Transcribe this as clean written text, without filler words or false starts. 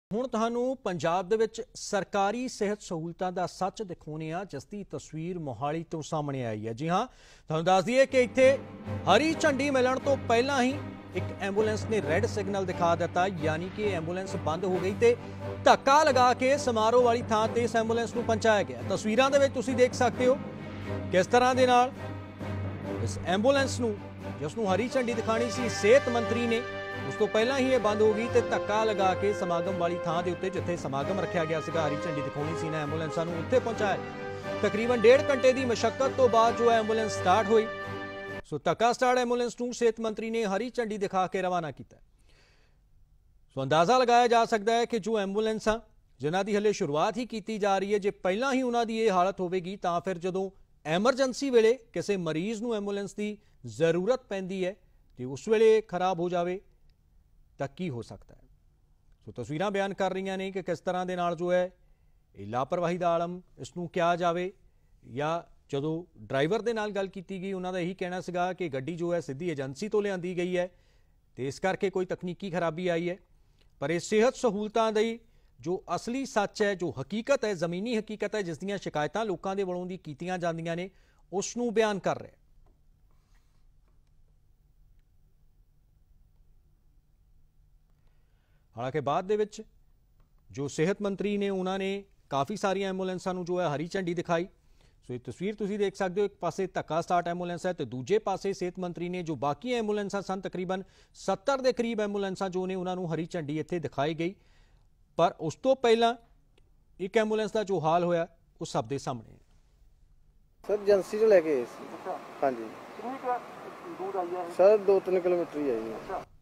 ਹੁਣ ਤੁਹਾਨੂੰ ਪੰਜਾਬ ਦੇ ਵਿੱਚ ਸਰਕਾਰੀ ਸਿਹਤ ਸਹੂਲਤਾਂ ਦਾ ਸੱਚ ਦਿਖਾਉਣੇ ਆ, ਜਿਸ ਦੀ ਤਸਵੀਰ ਮੋਹਾਲੀ ਤੋਂ ਸਾਹਮਣੇ ਆਈ ਹੈ। ਜੀ ਹਾਂ, ਤੁਹਾਨੂੰ ਦੱਸ ਦਈਏ ਕਿ ਇੱਥੇ ਹਰੀ ਝੰਡੀ ਮਿਲਣ ਤੋਂ ਪਹਿਲਾਂ ਹੀ ਇੱਕ ਐਂਬੂਲੈਂਸ ਨੇ ਰੈੱਡ ਸਿਗਨਲ ਦਿਖਾ ਦਿੱਤਾ, ਯਾਨੀ ਕਿ ਐਂਬੂਲੈਂਸ ਬੰਦ ਹੋ ਗਈ ਤੇ ਧੱਕਾ ਲਗਾ ਕੇ ਸਮਾਰੋਹ ਵਾਲੀ ਥਾਂ ਤੇ ਇਸ ਐਂਬੂਲੈਂਸ ਨੂੰ ਪਹੁੰਚਾਇਆ ਗਿਆ। ਤਸਵੀਰਾਂ ਦੇ ਵਿੱਚ ਤੁਸੀਂ ਦੇਖ ਸਕਦੇ ਹੋ ਕਿਸ ਤਰ੍ਹਾਂ ਦੇ ਨਾਲ ਇਸ ਐਂਬੂਲੈਂਸ ਨੂੰ, ਜਿਸ ਨੂੰ ਹਰੀ ਝੰਡੀ ਦਿਖਾਣੀ ਸੀ ਸਿਹਤ ਮੰਤਰੀ ਨੇ, ਉਸ ਤੋਂ ਪਹਿਲਾਂ ਹੀ ਇਹ ਬੰਦ ਹੋ ਗਈ ਤੇ ਧੱਕਾ ਲਗਾ ਕੇ ਸਮਾਗਮ ਵਾਲੀ ਥਾਂ ਦੇ ਉੱਤੇ, ਜਿੱਥੇ ਸਮਾਗਮ ਰੱਖਿਆ ਗਿਆ ਸੀਗਾ, ਹਰੀ ਝੰਡੀ ਦਿਖਾਉਣੀ ਸੀ ਨਾ ਐਂਬੂਲੈਂਸਾਂ ਨੂੰ, ਉੱਥੇ ਪਹੁੰਚਾਇਆ। ਤਕਰੀਬਨ 1.5 ਘੰਟੇ ਦੀ ਮਸ਼ੱਕਤ ਤੋਂ ਬਾਅਦ ਜੋ ਐਂਬੂਲੈਂਸ ਸਟਾਰਟ ਹੋਈ। ਸੋ ਧੱਕਾ ਸਟਾਰਟ ਐਂਬੂਲੈਂਸ ਨੂੰ ਸਿਹਤ ਮੰਤਰੀ ਨੇ ਹਰੀ ਝੰਡੀ ਦਿਖਾ ਕੇ ਰਵਾਨਾ ਕੀਤਾ। ਸੋ ਅੰਦਾਜ਼ਾ ਲਗਾਇਆ ਜਾ ਸਕਦਾ ਹੈ ਕਿ ਜੋ ਐਂਬੂਲੈਂਸਾਂ ਜਿਨ੍ਹਾਂ ਦੀ ਹਲੇ ਸ਼ੁਰੂਆਤ ਹੀ ਕੀਤੀ ਜਾ ਰਹੀ ਹੈ, ਜੇ ਪਹਿਲਾਂ ਹੀ ਉਹਨਾਂ ਦੀ ਇਹ ਹਾਲਤ ਹੋਵੇਗੀ ਤਾਂ ਫਿਰ ਜਦੋਂ ਐਮਰਜੈਂਸੀ ਵੇਲੇ ਕਿਸੇ ਮਰੀਜ਼ ਨੂੰ ਐਂਬੂਲੈਂਸ ਦੀ ਜ਼ਰੂਰਤ ਪੈਂਦੀ ਹੈ ਤੇ ਉਸ ਵੇਲੇ ਖਰਾਬ ਹੋ ਜਾਵੇ ਤਾਂ ਕੀ ਹੋ ਸਕਦਾ ਹੈ। ਸੋ ਤਸਵੀਰਾਂ ਬਿਆਨ ਕਰ ਰਹੀਆਂ ਨੇ ਕਿ ਕਿਸ ਤਰ੍ਹਾਂ ਦੇ ਨਾਲ ਜੋ ਹੈ ਇਹ ਲਾਪਰਵਾਹੀ ਦਾ ਆਲਮ ਇਸ ਨੂੰ ਕਿਹਾ ਜਾਵੇ, ਜਾਂ ਜਦੋਂ ਡਰਾਈਵਰ ਦੇ ਨਾਲ ਗੱਲ ਕੀਤੀ ਗਈ ਉਹਨਾਂ ਦਾ ਇਹੀ ਕਹਿਣਾ ਸੀਗਾ ਕਿ ਗੱਡੀ ਜੋ ਹੈ ਸਿੱਧੀ ਏਜੰਸੀ ਤੋਂ ਲਿਆਂਦੀ ਗਈ ਹੈ ਤੇ ਇਸ ਕਰਕੇ ਕੋਈ ਤਕਨੀਕੀ ਖਰਾਬੀ ਆਈ ਹੈ। ਪਰ ਇਹ ਸਿਹਤ ਸਹੂਲਤਾਂ ਦੀ ਜੋ ਅਸਲੀ ਸੱਚ ਹੈ, ਜੋ ਹਕੀਕਤ ਹੈ, ਜ਼ਮੀਨੀ ਹਕੀਕਤ ਹੈ, ਜਿਸ ਦੀਆਂ ਸ਼ਿਕਾਇਤਾਂ ਲੋਕਾਂ ਦੇ ਵੱਲੋਂ ਦੀ ਕੀਤੀਆਂ ਜਾਂਦੀਆਂ ਨੇ, ਉਸ ਨੂੰ ਬਿਆਨ ਕਰ ਰਿਹਾ। ਹਾਲਾਂਕਿ ਬਾਅਦ ਦੇ ਵਿੱਚ ਜੋ ਸਿਹਤ ਮੰਤਰੀ ਨੇ ਉਹਨਾਂ ਨੇ ਕਾਫੀ ਸਾਰੀਆਂ ਐਂਬੂਲੈਂਸਾਂ ਨੂੰ ਜੋ ਹੈ ਹਰੀ ਝੰਡੀ ਦਿਖਾਈ। ਸੋ ਇਹ ਤਸਵੀਰ ਤੁਸੀਂ ਦੇਖ ਸਕਦੇ ਹੋ, ਇੱਕ ਪਾਸੇ ਧੱਕਾ ਸਟਾਰਟ ਐਂਬੂਲੈਂਸ ਹੈ ਤੇ ਦੂਜੇ ਪਾਸੇ ਸਿਹਤ ਮੰਤਰੀ ਨੇ ਜੋ ਬਾਕੀ ਐਂਬੂਲੈਂਸਾਂ ਸਨ, ਤਕਰੀਬਨ 70 ਦੇ ਕਰੀਬ ਐਂਬੂਲੈਂਸਾਂ ਜੋ ਨੇ ਉਹਨਾਂ ਨੂੰ ਹਰੀ ਝੰਡੀ ਇੱਥੇ ਦਿਖਾਈ ਗਈ। ਪਰ ਉਸ ਤੋਂ ਪਹਿਲਾਂ ਇੱਕ ਐਂਬੂਲੈਂਸ ਦਾ ਜੋ ਹਾਲ ਹੋਇਆ ਉਹ ਸਭ ਦੇ ਸਾਹਮਣੇ ਹੈ। ਸਰ ਏਜੰਸੀ ਤੋਂ ਲੈ ਕੇ ਆਏ ਸੀ। ਹਾਂਜੀ ਸਰ 2-3 ਕਿਲੋਮੀਟਰ ਹੀ ਹੈ ਜੀ।